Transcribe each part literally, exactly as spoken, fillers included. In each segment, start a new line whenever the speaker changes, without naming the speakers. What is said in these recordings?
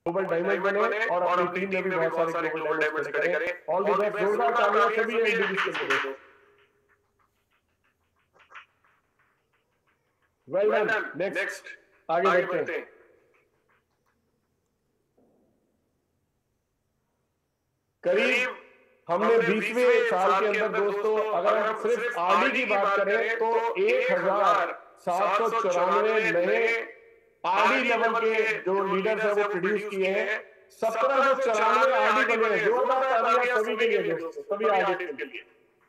Global diamond बने और अपनी टीम में भी बहुत सारे ग्लोबल डायमंड्स खड़े करें। ऑल द बेस्ट, जोरदार तालियां सभी एनडीबीसी के लिए। Well done. नेक्स्ट आगे बढ़ते हैं। करीब हमने बीसवें साल के अंदर दोस्तों, अगर हम सिर्फ आरडी की बात करें तो एक हजार सात सौ चौरानवे नए आरडी लेवल के जो लीडर्स हैं वो प्रोड्यूस किए हैं। सत्रह सौ चौरानवे आरडी बने हैं। जोरदार तालियां सभी के लिए दोस्तों, सभी आरडी के लिए।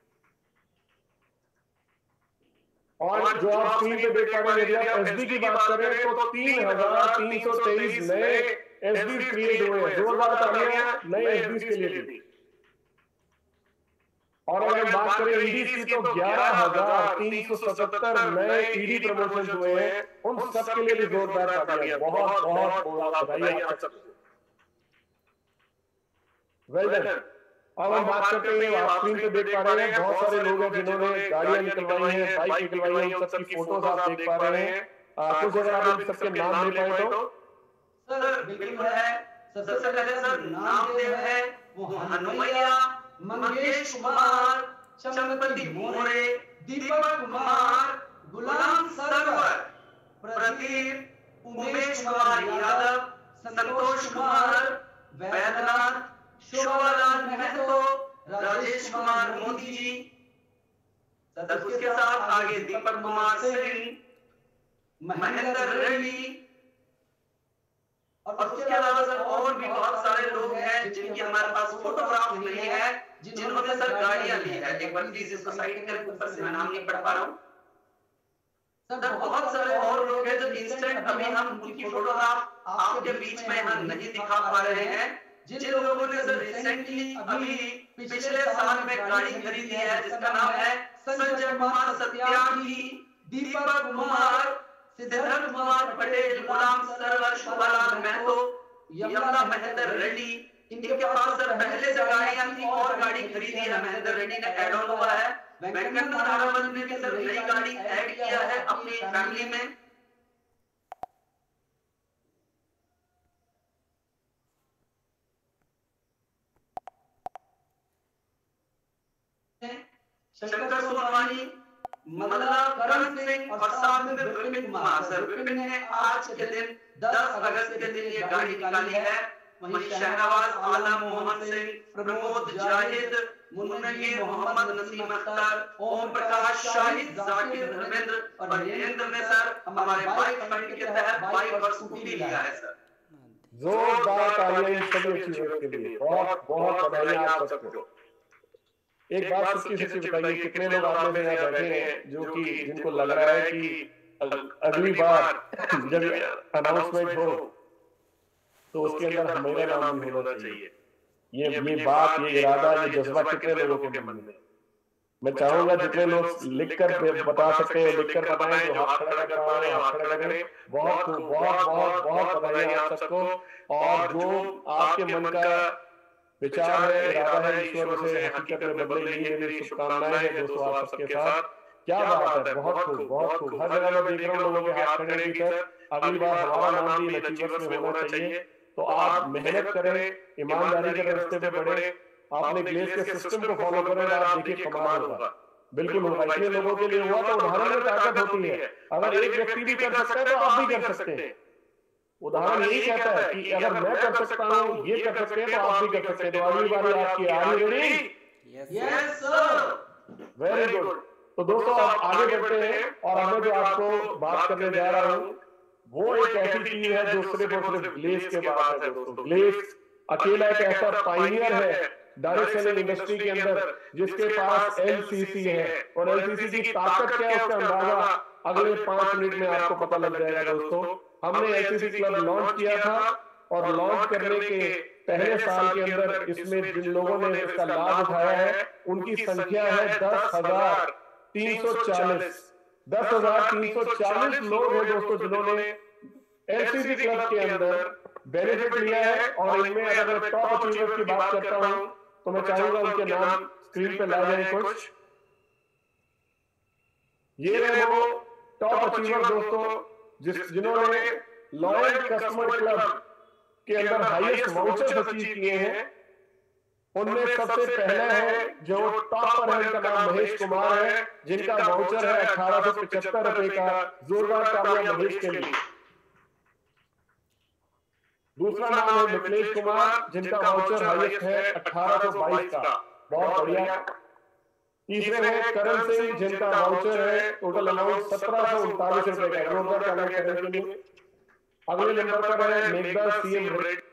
और जो आप स्क्रीन पे देख पा रहे हैं, यदि आप एसडी की बात करें तो तीन हजार तीन सौ तेईस नए एसडी क्रिएट हुए हैं। जोरदार तालियां नए एसडी के लिए भी। और अगर बात करें ईडी की तो ग्यारह हजार तीन सौ सतहत्तर नए ईडी प्रमोशन हुए हैं। उन सब के लिए भी जोरदार तालियां। बहुत बहुत बहुत बधाई आप सबको। Well done. अब हम बात करते हैं, आप स्क्रीन पे देख पा रहे हैं बहुत सारे लोग हैं जिन्होंने गाड़ियां निकलवाई हैं, बाइक निकलवाई हैं, उन सबकी फोटोज आप देख पा रहे हैं। कुछ अगर आप इन सबके नाम ले पाए तो।
सर बिल्कुल है। सबसे पहले सर नामदेव है, वो हनुमैया, मंगेश कुमार, चंद्रपति मोरे, दीपक कुमार, गुलाम सरवर, प्रदीप, उमेश कुमार यादव, संतोष कुमार, वैद्यनाथ, शोभालाल महतो, राजेश कुमार मोदी जी। सर उसके साथ आगे दीपक कुमार सिंह, महेंद्र रेड्डी, और उसके अलावा सर और भी बहुत सारे लोग हैं जिनकी हमारे पास फोटोग्राफ नहीं है, जिन्होंने सर गाड़ियां ली है। एक बार प्लीज इसको साइड कर, ऊपर से मैं नाम नहीं पढ़ पा रहा हूँ। सर बहुत सारे और लोग हैं जो इंस्टेंट अभी हम उनकी फोटोग्राफ आपके बीच में यहाँ नहीं दिखा पा रहे हैं। जिन लोगों ने सर रिसेंटली अभी पिछले साल में गाड़ी खरीदी है, जिसका नाम है संजय कुमार सत्यार्थी, दीपक कुमार, सिद्धार्थ कुमार पटेल, गुलाम सरवर, शोभालाल महतो, यमुना महेंद्र रेड्डी। इनके पास सर पहले से गाड़ियां थी और गाड़ी खरीदी है। महेंद्र रेड्डी ने ऐड ऑन हुआ है। वेंकट नारायण ने भी सर नई गाड़ी ऐड किया है अपनी फैमिली में। शंकर सोनवानी, मल्ला करण सिंह और साथ में विपिन कुमार। सर विपिन ने आज के दिन दस अगस्त के दिन ये गाड़ी निकाली है। वहीं शहनवाज आलम, मोहम्मद सिंह, प्रमोद जाहिद, मुन्नगी मोहम्मद नसीम अख्तर, ओम प्रकाश शाहिद, जाकिर धर्मेंद्र और नरेंद्र ने सर हमारे बाइक फंड के तहत बाइक और स्कूटी लिया है। सर
जोरदार तालियां इन सभी अचीवर्स के लिए। बहुत बहुत बधाई आप सबको। एक बात सच्ची सच्ची बताइए, कितने लोग आप में यहाँ बैठे हैं जो कि जिनको लग रहा है कि अगली बार जब अनाउंसमेंट हो तो उसके अंदर हमारा नाम भी होना चाहिए। ये ये बात, ये इरादा, ये जज्बा कितने लोगों के मन में। मैं चाहूंगा जितने लोग लिखकर बता सकते हैं लिखकर बताएं, जो हाथ खड़ा कर रहा है हाथ खड़ा करें। बहुत बहुत बहुत बहुत बधाई आप सबको। और जो आपके मन का विचार है, इरादा है, ईश्वर उसे हकीकत में बदले, यही मेरी शुभकामनाएं हैं दोस्तों आप सबके साथ। क्या बात है, बहुत खूब बहुत खूब। हर जगह मैं देख रहा हूँ लोगों के हाथ खड़े भी सर। अगली बार हमारा नाम भी अचीवर्स में होना चाहिए। तो आप मेहनत करें, ईमानदारी के रास्ते पे बढ़े, आपने ग्लेस के सिस्टम को फॉलो करें, आप देखिए कमाल होगा। बिल्कुल होगा। इतने लोगों के लिए हुआ तो उदाहरण में ताकत होती है। अगर एक व्यक्ति भी कर सकता है तो आप भी कर सकते हैं। उदाहरण यही कहता है कि अगर मैं कर सकता हूँ, ये कर सकते हैं, तो आप भी कर सकते हैं। तो अगली बारी आपकी are you ready?
Yes sir.
Very good. तो दोस्तों आप आगे बढ़ते हैं और अब मैं जो आपको बात करने जा रहा हूँ वो एक ऐसी चीज है जो सिर्फ और सिर्फ ग्लेस के बाद है दोस्तों। ग्लेस अकेला एक ऐसा पायनियर है डायरेक्ट सेलिंग इंडस्ट्री के अंदर जिसके पास एलसीसी है। और एलसीसी की ताकत क्या है उसका अंदाजा अगले पांच मिनट में आपको पता लग जाएगा दोस्तों। हमने एलसीसी क्लब लॉन्च किया था और लॉन्च करने के पहले साल के अंदर इसमें जिन लोगों ने इसका लाभ उठाया है उनकी संख्या है दस हजार तीन सौ चालीस। दस हजार तीन सौ चालीस लोग हैं दोस्तों जिन्होंने एलसीसी क्लब के अंदर बेनिफिट लिया है। और इनमें अगर मैं टॉप अचीवर्स की बात करता हूं तो मैं चाहूंगा उनके नाम स्क्रीन पे ला जाए कुछ। ये रहे वो टॉप अचीवर दोस्तों जिस जिन्होंने लॉयल कस्टमर क्लब के अंदर हाईएस्ट वाउचर्स अचीव किए हैं, उनमें सबसे पहले है जो टॉप पर है, उनका नाम महेश कुमार है, जिनका वाउचर है अठारह सौ पचहत्तर रुपए का। जोरदार तालियां महेश के लिए। दूसरा नाम है मिथिलेश कुमार, जिनका वाउचर हाईएस्ट है अठारह सौ बाईस का, बहुत बढ़िया। तीसरे हैं करण सिंह, जिनका वाउचर है टोटल अमाउंट सत्रह सौ उनतालीस रुपए का। जोरदार तालियां करण के लिए। अगले नंबर पर है मेघदास सीएम रेड्डी,